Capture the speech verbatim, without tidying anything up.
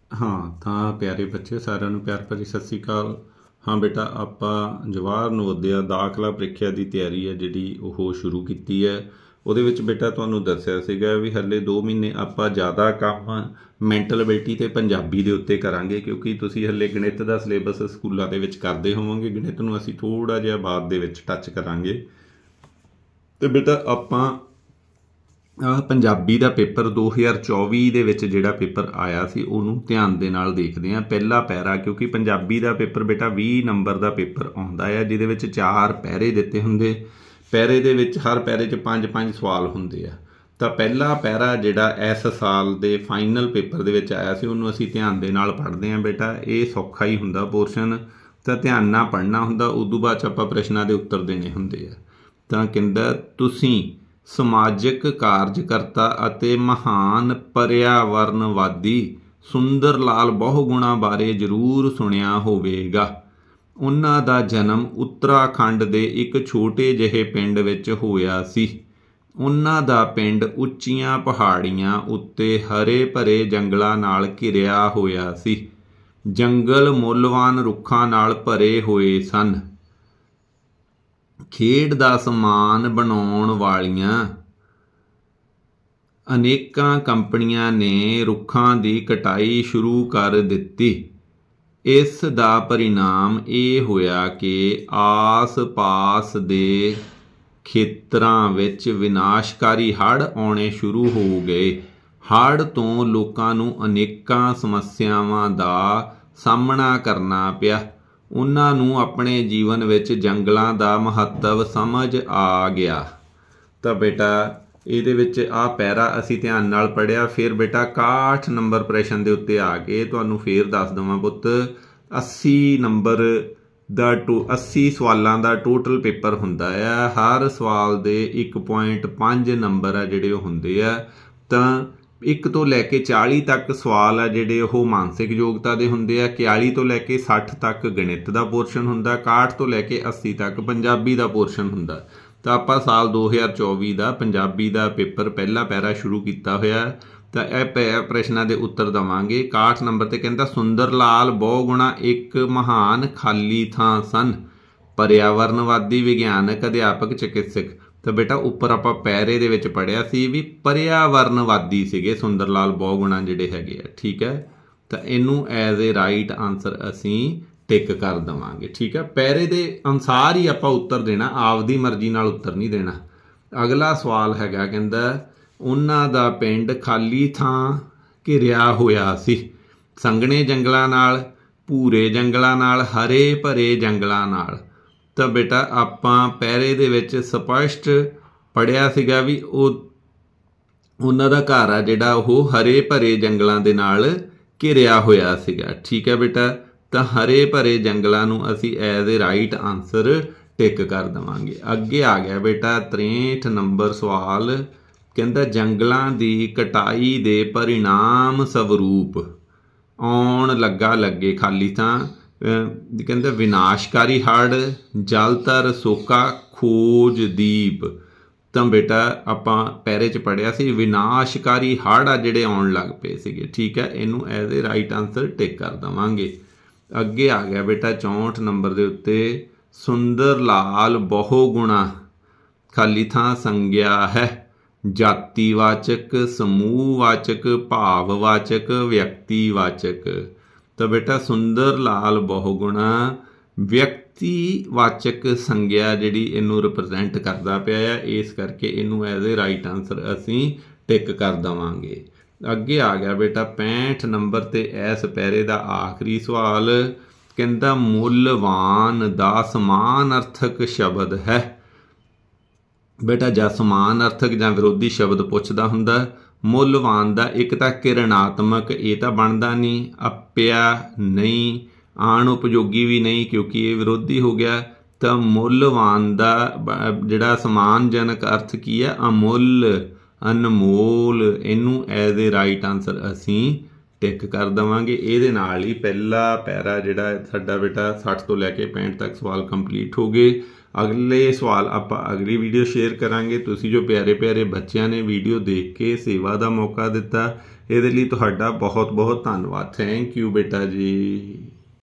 हाँ ਤਾਂ ਪਿਆਰੇ ਬੱਚੇ ਸਾਰਿਆਂ ਨੂੰ ਪਿਆਰ ਭਰੀ ਸਤਿ ਸ਼੍ਰੀ ਅਕਾਲ। ਹਾਂ ਬੇਟਾ ਆਪਾਂ ਜਵਾਹਰ ਨਵੋਦਿਆ ਦਾਖਲਾ ਪ੍ਰੀਖਿਆ ਦੀ ਤਿਆਰੀ ਹੈ ਜਿਹੜੀ ਉਹ ਸ਼ੁਰੂ ਕੀਤੀ ਹੈ। ਉਹਦੇ ਵਿੱਚ ਬੇਟਾ ਤੁਹਾਨੂੰ ਦੱਸਿਆ ਸੀਗਾ ਵੀ ਹਲੇ ਦੋ ਮਹੀਨੇ ਆਪਾਂ ਜ਼ਿਆਦਾ ਕੰਮ ਮੈਂਟਲ ਐਬਿਲਿਟੀ ਅਤੇ ਪੰਜਾਬੀ ਦੇ ਉੱਤੇ ਕਰਾਂਗੇ, ਕਿਉਂਕਿ ਤੁਸੀਂ ਹਲੇ ਗਣਿਤ ਦਾ ਸਿਲੇਬਸ ਸਕੂਲਾਂ ਦੇ ਵਿੱਚ ਕਰਦੇ ਹੋਵੋਗੇ। ਗਣਿਤ ਨੂੰ ਅਸੀਂ ਥੋੜ੍ਹਾ ਜਿਹਾ ਬਾਅਦ ਦੇ ਵਿੱਚ ਟੱਚ ਕਰਾਂਗੇ। ਅਤੇ ਬੇਟਾ ਆਪਾਂ ਪੰਜਾਬੀ ਦਾ ਪੇਪਰ ਦੋ ਹਜ਼ਾਰ ਚੌਵੀ ਦੇ ਵਿੱਚ ਜਿਹੜਾ ਪੇਪਰ ਆਇਆ ਸੀ ਉਹਨੂੰ ਧਿਆਨ ਦੇ ਨਾਲ ਦੇਖਦੇ ਹਾਂ। ਪਹਿਲਾ ਪੈਰਾ, ਕਿਉਂਕਿ ਪੰਜਾਬੀ ਦਾ ਪੇਪਰ ਬੇਟਾ ਵੀਹ ਨੰਬਰ ਦਾ ਪੇਪਰ ਆਉਂਦਾ ਹੈ, ਜਿਹਦੇ ਵਿੱਚ ਚਾਰ ਪੈਰੇ ਦਿੱਤੇ ਹੁੰਦੇ। ਪੈਰੇ ਦੇ ਵਿੱਚ ਹਰ ਪੈਰੇ 'ਚ ਪੰਜ ਪੰਜ ਸਵਾਲ ਹੁੰਦੇ ਆ। ਤਾਂ ਪਹਿਲਾ ਪੈਰਾ ਜਿਹੜਾ ਇਸ ਸਾਲ ਦੇ ਫਾਈਨਲ ਪੇਪਰ ਦੇ ਵਿੱਚ ਆਇਆ ਸੀ ਉਹਨੂੰ ਅਸੀਂ ਧਿਆਨ ਦੇ ਨਾਲ ਪੜ੍ਹਦੇ ਹਾਂ। ਬੇਟਾ ਇਹ ਸੌਖਾ ਹੀ ਹੁੰਦਾ ਪੋਰਸ਼ਨ, ਤਾਂ ਧਿਆਨ ਨਾਲ ਪੜ੍ਹਨਾ ਹੁੰਦਾ। ਉਦੋਂ ਬਾਅਦ 'ਚ ਆਪਾਂ ਪ੍ਰਸ਼ਨਾਂ ਦੇ ਉੱਤਰ ਦੇਣੇ ਹੁੰਦੇ ਆ। ਤਾਂ ਕਹਿੰਦਾ ਤੁਸੀਂ ਸਮਾਜਿਕ ਕਾਰਜਕਰਤਾ ਅਤੇ ਮਹਾਨ ਪਰਿਆਵਰਨਵਾਦੀ ਸੁੰਦਰ ਲਾਲ ਬਹੁਗੁਣਾ ਬਾਰੇ ਜ਼ਰੂਰ ਸੁਣਿਆ ਹੋਵੇਗਾ। ਉਹਨਾਂ ਦਾ ਜਨਮ ਉੱਤਰਾਖੰਡ ਦੇ ਇੱਕ ਛੋਟੇ ਜਿਹੇ ਪਿੰਡ ਵਿੱਚ ਹੋਇਆ ਸੀ। ਉਹਨਾਂ ਦਾ ਪਿੰਡ ਉੱਚੀਆਂ ਪਹਾੜੀਆਂ ਉੱਤੇ ਹਰੇ ਭਰੇ ਜੰਗਲਾਂ ਨਾਲ ਘਿਰਿਆ ਹੋਇਆ ਸੀ। ਜੰਗਲ ਮੁੱਲਵਾਨ ਰੁੱਖਾਂ ਨਾਲ ਭਰੇ ਹੋਏ ਸਨ। ਖੇਡ ਦਾ ਸਮਾਨ ਬਣਾਉਣ ਵਾਲੀਆਂ ਅਨੇਕਾਂ ਕੰਪਨੀਆਂ ਨੇ ਰੁੱਖਾਂ ਦੀ ਕਟਾਈ ਸ਼ੁਰੂ ਕਰ ਦਿੱਤੀ। ਇਸ ਦਾ ਪਰਿਣਾਮ ਇਹ ਹੋਇਆ ਕਿ ਆਸ-ਪਾਸ ਦੇ ਖੇਤਰਾਂ ਵਿੱਚ ਵਿਨਾਸ਼ਕਾਰੀ ਹੜ੍ਹ ਆਉਣੇ ਸ਼ੁਰੂ ਹੋ ਗਏ। ਹੜ੍ਹ ਤੋਂ ਲੋਕਾਂ ਨੂੰ ਅਨੇਕਾਂ ਸਮੱਸਿਆਵਾਂ ਦਾ ਸਾਹਮਣਾ ਕਰਨਾ ਪਿਆ। ਉਹਨਾਂ ਨੂੰ ਆਪਣੇ ਜੀਵਨ ਵਿੱਚ ਜੰਗਲਾਂ ਦਾ ਮਹੱਤਵ ਸਮਝ ਆ ਗਿਆ। ਤਾਂ ਬੇਟਾ ਇਹਦੇ ਵਿੱਚ ਆਹ ਪੈਰਾ ਅਸੀਂ ਧਿਆਨ ਨਾਲ ਪੜ੍ਹਿਆ। ਫਿਰ ਬੇਟਾ ਇਕਾਹਠ ਨੰਬਰ ਪ੍ਰਸ਼ਨ ਦੇ ਉੱਤੇ ਆ ਕੇ ਤੁਹਾਨੂੰ ਫਿਰ ਦੱਸ ਦੇਵਾਂ ਪੁੱਤ, ਅੱਸੀ ਨੰਬਰ ਦਾ ਟੋ ਅੱਸੀ ਸਵਾਲਾਂ ਦਾ ਟੋਟਲ ਪੇਪਰ ਹੁੰਦਾ ਆ। ਹਰ ਸਵਾਲ ਦੇ ਇੱਕ ਪੁਆਇੰਟ ਪੰਜ ਨੰਬਰ ਆ ਜਿਹੜੇ ਉਹ ਹੁੰਦੇ ਆ। ਤਾਂ ਇੱਕ ਤੋਂ ਲੈ ਕੇ ਚਾਲੀ ਤੱਕ ਸਵਾਲ ਆ ਜਿਹੜੇ ਉਹ ਮਾਨਸਿਕ ਯੋਗਤਾ ਦੇ ਹੁੰਦੇ ਆ। ਇਕਤਾਲੀ ਤੋਂ ਲੈ ਕੇ ਸੱਠ ਤੱਕ ਗਣਿਤ ਦਾ ਪੋਰਸ਼ਨ ਹੁੰਦਾ। ਇਕਾਹਠ ਤੋਂ ਲੈ ਕੇ ਅੱਸੀ ਤੱਕ ਪੰਜਾਬੀ ਦਾ ਪੋਰਸ਼ਨ ਹੁੰਦਾ। ਤਾਂ ਆਪਾਂ ਸਾਲ ਦੋ ਹਜ਼ਾਰ ਚੌਵੀ ਦਾ ਪੰਜਾਬੀ ਦਾ ਪੇਪਰ ਪਹਿਲਾ ਪੈਰਾ ਸ਼ੁਰੂ ਕੀਤਾ ਹੋਇਆ। ਤਾਂ ਇਹ ਪੈ ਪ੍ਰਸ਼ਨਾਂ ਦੇ ਉੱਤਰ ਦੇਵਾਂਗੇ। ਇਕਾਹਠ ਨੰਬਰ 'ਤੇ ਕਹਿੰਦਾ ਸੁੰਦਰ ਲਾਲ ਬਹੁਗੁਣਾ ਇੱਕ ਮਹਾਨ ਖਾਲੀ ਥਾਂ ਸਨ। ਪਰਿਆਵਰਨਵਾਦੀ, ਵਿਗਿਆਨਕ, ਅਧਿਆਪਕ, ਚਿਕਿਤਸਕ। ਤਾਂ ਬੇਟਾ ਉੱਪਰ ਆਪਾਂ ਪੈਰੇ ਦੇ ਵਿੱਚ ਪੜ੍ਹਿਆ ਸੀ ਵੀ ਪਰਿਆਵਰਨਵਾਦੀ ਸੀਗੇ ਸੁੰਦਰ ਲਾਲ ਬਹੁਗੁਣਾ ਜਿਹੜੇ ਹੈਗੇ ਆ। ਠੀਕ ਹੈ, ਤਾਂ ਇਹਨੂੰ ਐਜ਼ ਏ ਰਾਈਟ ਆਨਸਰ ਅਸੀਂ ਟਿਕ ਕਰ ਦੇਵਾਂਗੇ। ਠੀਕ ਹੈ, ਪੈਰੇ ਦੇ ਅਨੁਸਾਰ ਹੀ ਆਪਾਂ ਉੱਤਰ ਦੇਣਾ, ਆਪਦੀ ਮਰਜ਼ੀ ਨਾਲ ਉੱਤਰ ਨਹੀਂ ਦੇਣਾ। ਅਗਲਾ ਸਵਾਲ ਹੈਗਾ, ਕਹਿੰਦਾ ਉਹਨਾਂ ਦਾ ਪਿੰਡ ਖਾਲੀ ਥਾਂ ਘਿਰਿਆ ਹੋਇਆ ਸੀ। ਸੰਘਣੇ ਜੰਗਲਾਂ ਨਾਲ, ਭੂਰੇ ਜੰਗਲਾਂ ਨਾਲ, ਹਰੇ ਭਰੇ ਜੰਗਲਾਂ ਨਾਲ। ਤਾਂ ਬੇਟਾ ਆਪਾਂ ਪੈਰੇ ਦੇ ਵਿੱਚ ਸਪਸ਼ਟ ਪੜ੍ਹਿਆ ਸੀਗਾ ਵੀ ਉਹ ਉਹਨਾਂ ਦਾ ਘਰ ਆ ਜਿਹੜਾ ਉਹ ਹਰੇ ਭਰੇ ਜੰਗਲਾਂ ਦੇ ਨਾਲ ਘਿਰਿਆ ਹੋਇਆ ਸੀਗਾ। ਠੀਕ ਹੈ ਬੇਟਾ, ਤਾਂ ਹਰੇ ਭਰੇ ਜੰਗਲਾਂ ਨੂੰ ਅਸੀਂ as a right answer tick ਕਰ ਦੇਵਾਂਗੇ। ਅੱਗੇ ਆ ਗਿਆ ਬੇਟਾ ਤ੍ਰੇਹਠ ਨੰਬਰ ਸਵਾਲ, ਕਹਿੰਦਾ ਜੰਗਲਾਂ ਦੀ ਕਟਾਈ ਦੇ ਪਰਿਣਾਮ ਸਵਰੂਪ ਆਉਣ ਲੱਗਾ ਲੱਗੇ ਖਾਲੀ ਥਾਂ। ਕਹਿੰਦਾ ਵਿਨਾਸ਼ਕਾਰੀ ਹੜ੍ਹ, ਜਲਧਰ ਸੋਕਾ, ਖੋਜ ਦੀਪ। ਤਾਂ ਬੇਟਾ ਆਪਾਂ ਪੈਰੇ 'ਚ ਪੜ੍ਹਿਆ ਸੀ ਵਿਨਾਸ਼ਕਾਰੀ ਹੜ੍ਹ ਆ ਜਿਹੜੇ ਆਉਣ ਲੱਗ ਪਏ ਸੀਗੇ। ਠੀਕ ਹੈ, ਇਹਨੂੰ as a right answer tick ਕਰ ਦੇਵਾਂਗੇ। ਅੱਗੇ ਆ ਗਿਆ ਬੇਟਾ ਚੌਂਹਠ ਨੰਬਰ ਦੇ ਉੱਤੇ ਸੁੰਦਰ ਲਾਲ ਬਹੁਗੁਣਾ ਖਾਲੀ ਥਾਂ ਸੰਗਿਆ ਹੈ। ਜਾਤੀਵਾਚਕ, ਸਮੂਹਵਾਚਕ, ਭਾਵਵਾਚਕ, ਵਿਅਕਤੀਵਾਚਕ। ਤਾਂ ਬੇਟਾ ਸੁੰਦਰ ਲਾਲ ਬਹੁਗੁਣਾ ਵਿਅਕਤੀਵਾਚਕ ਸੰਗਿਆ ਜਿਹੜੀ ਇਹਨੂੰ ਰਿਪਰੈਜ਼ੈਂਟ ਕਰਦਾ ਪਿਆ ਆ, ਇਸ ਕਰਕੇ ਇਹਨੂੰ ਐਜ਼ ਏ ਰਾਈਟ ਆਨਸਰ ਅਸੀਂ ਟਿਕ ਕਰ ਦੇਵਾਂਗੇ। ਅੱਗੇ ਆ ਗਿਆ ਬੇਟਾ ਪੈਂਹਠ ਨੰਬਰ 'ਤੇ ਇਸ ਪੈਰੇ ਦਾ ਆਖਰੀ ਸਵਾਲ, ਕਹਿੰਦਾ ਮੁੱਲਵਾਨ ਦਾ ਸਮਾਨਾਰਥਕ ਸ਼ਬਦ ਹੈ। ਬੇਟਾ ਜਾਂ ਸਮਾਨਾਰਥਕ ਜਾਂ ਵਿਰੋਧੀ ਸ਼ਬਦ ਪੁੱਛਦਾ ਹੁੰਦਾ। ਮੁੱਲਵਾਨ ਦਾ ਇੱਕ ਤਾਂ ਕਿਰਣਾਤਮਕ, ਇਹ ਤਾਂ ਬਣਦਾ ਨਹੀਂ। ਅਪਿਆ ਨਹੀਂ, ਆਣ ਉਪਯੋਗੀ ਵੀ ਨਹੀਂ ਕਿਉਂਕਿ ਇਹ ਵਿਰੋਧੀ ਹੋ ਗਿਆ। ਤਾਂ ਮੁੱਲਵਾਨ ਦਾ ਜਿਹੜਾ ਸਮਾਨਜਨਕ ਅਰਥ ਕੀ ਹੈ? ਅਮੁੱਲ, ਅਨਮੋਲ। ਇਹਨੂੰ ਐਜ਼ ਏ ਰਾਈਟ ਆਨਸਰ ਅਸੀਂ ਟਿਕ ਕਰ ਦੇਵਾਂਗੇ। ਇਹਦੇ ਨਾਲ ਹੀ ਪਹਿਲਾ ਪੈਰਾ ਜਿਹੜਾ ਸਾਡਾ ਬੇਟਾ ਸੱਠ ਤੋਂ ਲੈ ਕੇ ਪੈਂਹਠ ਤੱਕ ਸਵਾਲ ਕੰਪਲੀਟ ਹੋ ਗਏ। ਅਗਲੇ ਸਵਾਲ ਆਪਾਂ ਅਗਲੀ ਵੀਡੀਓ ਸ਼ੇਅਰ ਕਰਾਂਗੇ। ਤੁਸੀਂ ਜੋ ਪਿਆਰੇ ਪਿਆਰੇ ਬੱਚਿਆਂ ਨੇ ਵੀਡੀਓ ਦੇਖ ਕੇ ਸੇਵਾ ਦਾ ਮੌਕਾ ਦਿੱਤਾ, ਇਹਦੇ ਲਈ ਤੁਹਾਡਾ ਬਹੁਤ ਬਹੁਤ ਧੰਨਵਾਦ। ਥੈਂਕ ਯੂ ਬੇਟਾ ਜੀ।